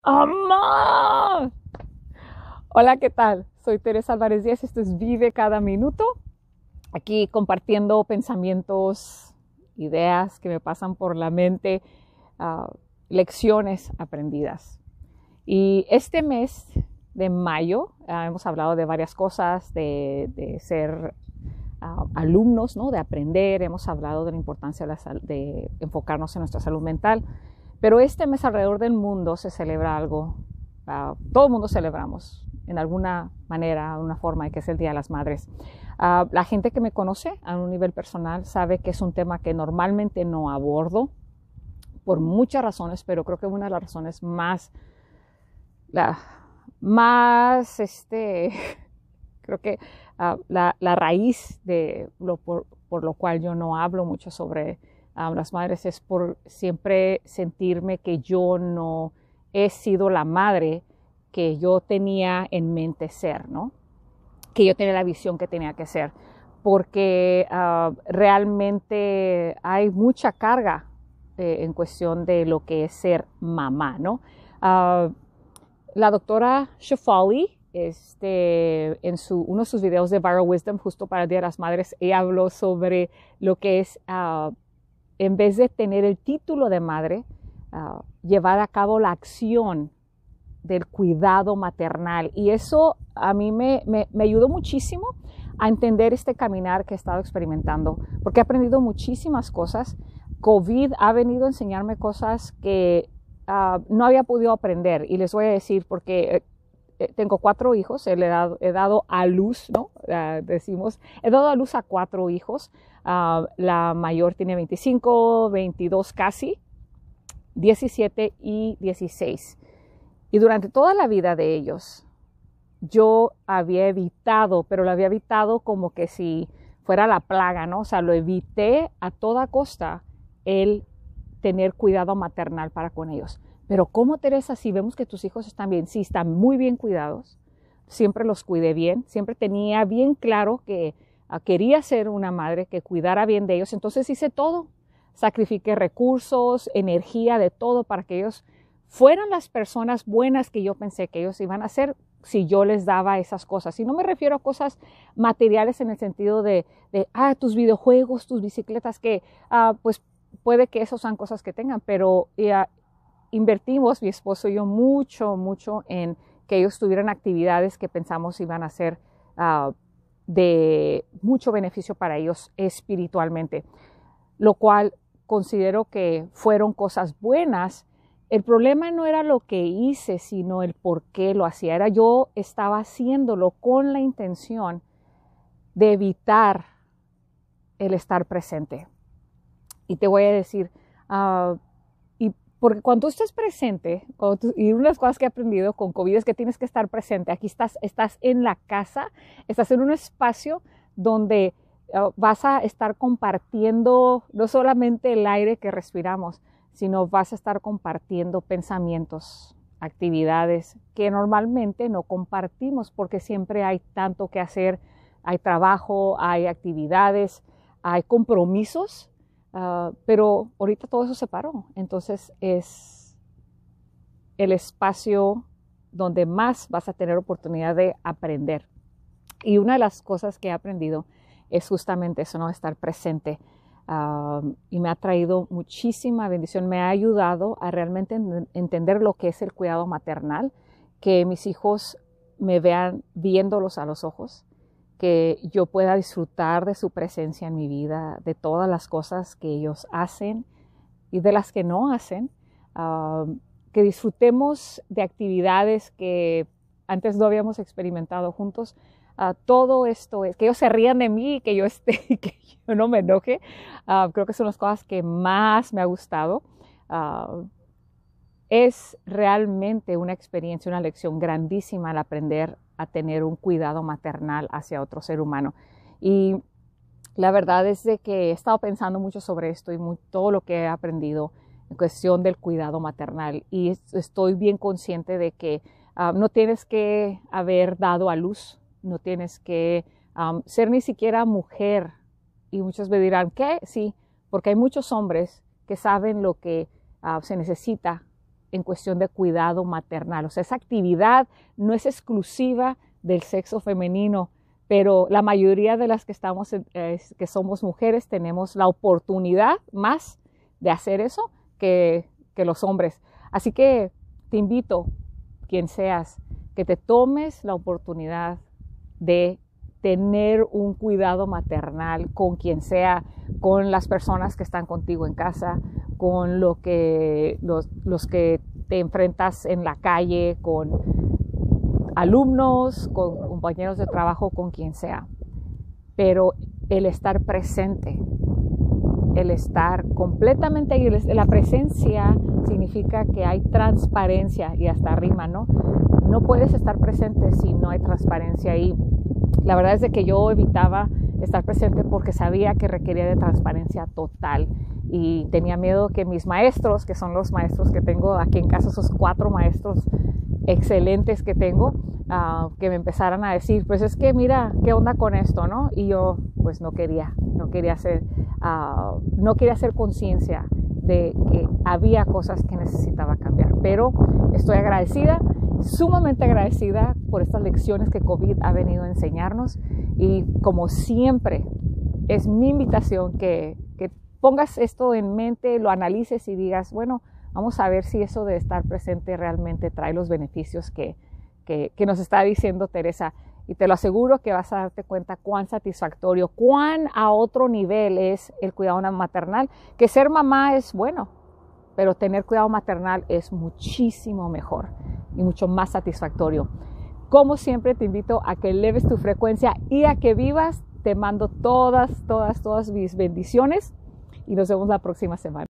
¡Amá! Hola, ¿qué tal? Soy Teresa Álvarez Díaz. Esto es Vive Cada Minuto. Aquí compartiendo pensamientos, ideas que me pasan por la mente, uh, lecciones aprendidas. Y este mes de mayo hemos hablado de varias cosas, de ser alumnos, ¿no? De aprender. Hemos hablado de la importancia de enfocarnos en nuestra salud mental. Pero este mes alrededor del mundo se celebra algo. Todo el mundo celebramos en alguna manera, una forma, que es el Día de las Madres. La gente que me conoce a un nivel personal sabe que es un tema que normalmente no abordo por muchas razones, pero creo que una de las razones creo que la raíz de por lo cual yo no hablo mucho sobre las madres es por siempre sentirme que yo no he sido la madre que yo tenía en mente ser, ¿no? Que yo tenía la visión que tenía que ser, porque realmente hay mucha carga en cuestión de lo que es ser mamá, ¿no? La doctora Shefali, en uno de sus videos de Viral Wisdom, justo para el Día de las Madres, ella habló sobre lo que es, en vez de tener el título de madre, llevar a cabo la acción del cuidado maternal. Y eso a mí me ayudó muchísimo a entender este caminar que he estado experimentando, porque he aprendido muchísimas cosas. COVID ha venido a enseñarme cosas que no había podido aprender, y les voy a decir porque tengo 4 hijos, he dado a luz, ¿no? He dado a luz a 4 hijos. La mayor tiene 25, 22 casi, 17 y 16. Y durante toda la vida de ellos, yo había evitado, pero lo había evitado como que si fuera la plaga, ¿no? O sea, lo evité a toda costa el tener cuidado maternal para con ellos. Pero ¿cómo, Teresa, si vemos que tus hijos están bien? Sí, están muy bien cuidados. Siempre los cuidé bien. Siempre tenía bien claro que quería ser una madre que cuidara bien de ellos. Entonces hice todo. Sacrifiqué recursos, energía, de todo para que ellos fueran las personas buenas que yo pensé que ellos iban a ser si yo les daba esas cosas. Y no me refiero a cosas materiales en el sentido de tus videojuegos, tus bicicletas, que pues puede que esas sean cosas que tengan, pero invertimos, mi esposo y yo, mucho en que ellos tuvieran actividades que pensamos iban a ser de mucho beneficio para ellos espiritualmente, lo cual considero que fueron cosas buenas. El problema no era lo que hice, sino el por qué lo hacía. Yo estaba haciéndolo con la intención de evitar el estar presente. Y te voy a decir, porque cuando tú estás presente, y una de las cosas que he aprendido con COVID es que tienes que estar presente. Aquí estás en la casa, estás en un espacio donde vas a estar compartiendo no solamente el aire que respiramos, sino vas a estar compartiendo pensamientos, actividades que normalmente no compartimos porque siempre hay tanto que hacer, hay trabajo, hay actividades, hay compromisos. Pero ahorita todo eso se paró, entonces es el espacio donde más vas a tener oportunidad de aprender. Y una de las cosas que he aprendido es justamente eso, ¿no? Estar presente. Y me ha traído muchísima bendición, me ha ayudado a realmente entender lo que es el cuidado maternal, que mis hijos me vean viéndolos a los ojos, que yo pueda disfrutar de su presencia en mi vida, de todas las cosas que ellos hacen y de las que no hacen, que disfrutemos de actividades que antes no habíamos experimentado juntos. Todo esto es, que ellos se rían de mí, que yo no me enoje, creo que son las cosas que más me ha gustado. Es realmente una experiencia, una lección grandísima al aprender a tener un cuidado maternal hacia otro ser humano. Y la verdad es de que he estado pensando mucho sobre esto y todo lo que he aprendido en cuestión del cuidado maternal. Y estoy bien consciente de que no tienes que haber dado a luz, no tienes que ser ni siquiera mujer. Y muchos me dirán, ¿qué? Sí, porque hay muchos hombres que saben lo que se necesita en cuestión de cuidado maternal. O sea, esa actividad no es exclusiva del sexo femenino, pero la mayoría de las que que somos mujeres tenemos la oportunidad más de hacer eso que los hombres. Así que te invito, quien seas, que te tomes la oportunidad de tener un cuidado maternal con quien sea, con las personas que están contigo en casa, con los que te enfrentas en la calle, con alumnos, con compañeros de trabajo, con quien sea. Pero el estar presente, el estar completamente ahí, la presencia significa que hay transparencia y hasta rima, ¿no? No puedes estar presente si no hay transparencia ahí. La verdad es de que yo evitaba estar presente porque sabía que requería de transparencia total y tenía miedo que mis maestros, que son los maestros que tengo aquí en casa, esos 4 maestros excelentes que tengo, que me empezaran a decir, pues es que mira, ¿qué onda con esto, no? Y yo pues no quería hacer conciencia de que había cosas que necesitaba cambiar, pero estoy agradecida, sumamente agradecida por estas lecciones que COVID ha venido a enseñarnos y como siempre es mi invitación que pongas esto en mente, lo analices y digas, bueno, vamos a ver si eso de estar presente realmente trae los beneficios que nos está diciendo Teresa. Y te lo aseguro que vas a darte cuenta cuán satisfactorio, cuán a otro nivel es el cuidado maternal, que ser mamá es bueno, pero tener cuidado maternal es muchísimo mejor y mucho más satisfactorio. Como siempre te invito a que eleves tu frecuencia y a que vivas. Te mando todas mis bendiciones y nos vemos la próxima semana.